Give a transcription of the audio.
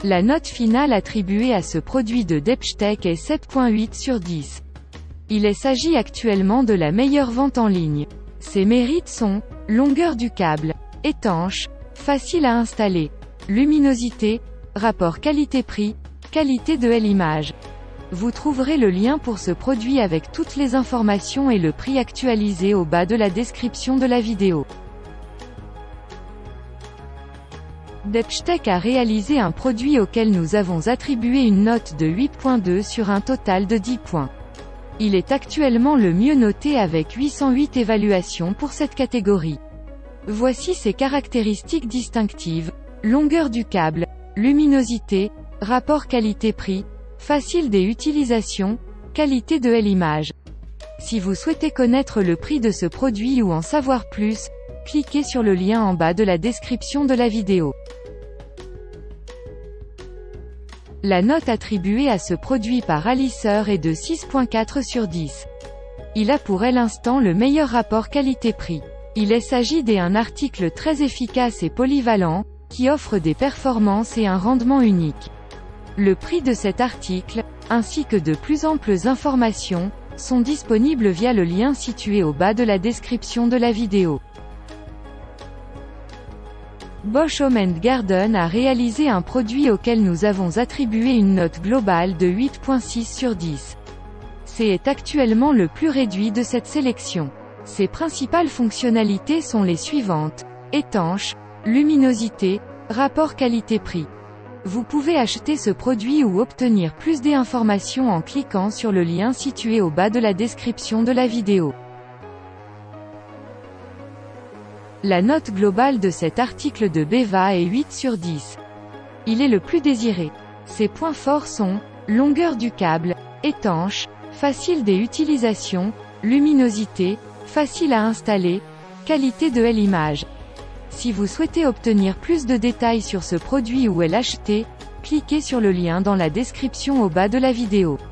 La note finale attribuée à ce produit de Depchtech est 7.8 sur 10. Il s'agit actuellement de la meilleure vente en ligne. Ses mérites sont longueur du câble, étanche, facile à installer, luminosité, rapport qualité-prix, qualité de l'image. Vous trouverez le lien pour ce produit avec toutes les informations et le prix actualisé au bas de la description de la vidéo. Depchtech a réalisé un produit auquel nous avons attribué une note de 8.2 sur un total de 10 points. Il est actuellement le mieux noté avec 808 évaluations pour cette catégorie. Voici ses caractéristiques distinctives: longueur du câble, luminosité, rapport qualité-prix, facile d'utilisation, qualité de l'image. Si vous souhaitez connaître le prix de ce produit ou en savoir plus, cliquez sur le lien en bas de la description de la vidéo. La note attribuée à ce produit par Aliceur est de 6.4 sur 10. Il a pour l'instant le meilleur rapport qualité-prix. Il s'agit d'un article très efficace et polyvalent, qui offre des performances et un rendement unique. Le prix de cet article, ainsi que de plus amples informations, sont disponibles via le lien situé au bas de la description de la vidéo. Bosch Home & Garden a réalisé un produit auquel nous avons attribué une note globale de 8.6 sur 10. C'est actuellement le plus réduit de cette sélection. Ses principales fonctionnalités sont les suivantes: étanche, luminosité, rapport qualité-prix. Vous pouvez acheter ce produit ou obtenir plus d'informations en cliquant sur le lien situé au bas de la description de la vidéo. La note globale de cet article de Beva est 8 sur 10. Il est le plus désiré. Ses points forts sont longueur du câble, étanche, facile d'utilisation, luminosité, facile à installer, qualité de l'image. Si vous souhaitez obtenir plus de détails sur ce produit ou l'acheter, cliquez sur le lien dans la description au bas de la vidéo.